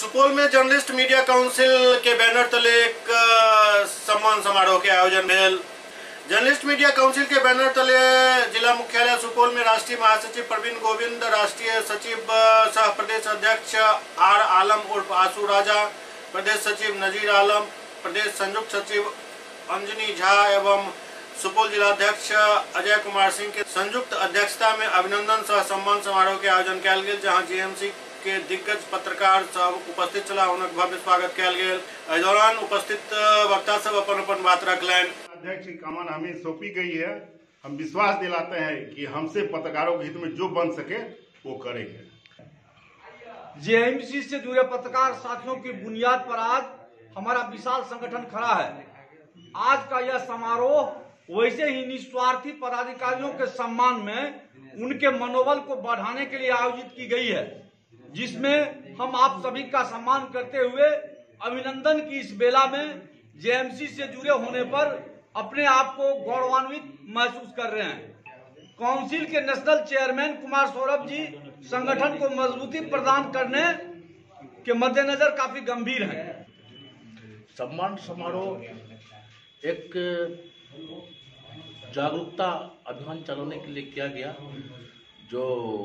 सुपौल में journalist media council के banner तले एक सम्मान समारोह के आयोजन भेल। जर्नलिस्ट मीडिया काउंसिल के बैनर तले जिला मुख्यालय सुपौल में राष्ट्रीय महासचिव प्रवीण गोविंद, राष्ट्रीय सचिव सह प्रदेश अध्यक्ष आर आलम उर्फ आसू राजा, प्रदेश सचिव नजीर आलम, प्रदेश संयुक्त सचिव अंजनी झा एवं सुपौल जिलाध्यक्ष अजय कुमार सिंह के संयुक्त अध्यक्षता में अभिनंदन सह सम्मान समारोह के आयोजन कयल गेल, जहां जीएमसी के दिग्गज पत्रकार सब उपस्थित छला। हुनक भव्य स्वागत कयल गेल। एहि दौरान उपस्थित वक्ता सब अपन बात रखलनि। अध्यक्ष की कमान हमें सौंपी गई है। हम विश्वास दिलाते हैं कि हमसे पत्रकारों के हित में जो बन सके वो करेंगे। जेएमसी से जुड़े पत्रकार साथियों की बुनियाद पर आज हमारा विशाल संगठन खड़ा है। आज का यह समारोह वैसे ही निस्वार्थी पदाधिकारियों के सम्मान में उनके मनोबल को बढ़ाने के लिए आयोजित की गई है, जिसमें हम आप सभी का सम्मान करते हुए अभिनंदन की इस बेला में जेएमसी से जुड़े होने पर अपने आप को गौरवान्वित महसूस कर रहे हैं। काउंसिल के नेशनल चेयरमैन कुमार सौरभ जी संगठन को मजबूती प्रदान करने के मद्देनजर काफी गंभीर हैं। सम्मान समारोह एक जागरूकता अभियान चलाने के लिए किया गया, जो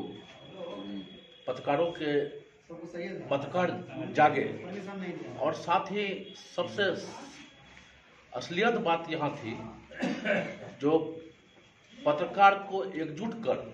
पत्रकार जागे। और साथ ही सबसे असलियत बात यहाँ थी, जो पत्रकार को एकजुट कर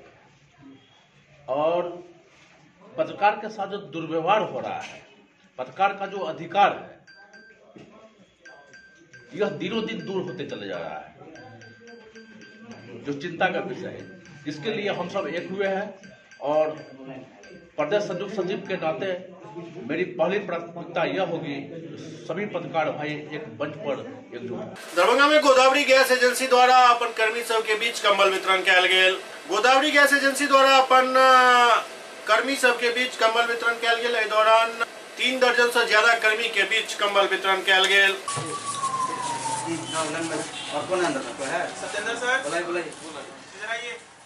और पत्रकार के साथ जो दुर्व्यवहार हो रहा है, पत्रकार का जो अधिकार है, यह दिनों दिन दूर होते चले जा रहा है, जो चिंता का विषय है। इसके लिए हम सब एक हुए हैं और प्रदेश संयुक्त सचिव के नाते मेरी पहली प्राथमिकता यह होगी सभी पत्रकार भाई एक मंच पर एकजुट। दरभंगा में गोदावरी गैस एजेंसी द्वारा अपन कर्मी सब के बीच कंबल वितरण कयल गेल। गोदावरी गैस एजेंसी द्वारा अपन कर्मी सब के बीच कंबल वितरण कयल गेल। एहि दौरान 3 दर्जन से ज्यादा कर्मी के बीच कंबल वितरण कयल गेल। और कौन अंदर है? सत्येंद्र सर, बुलाइए।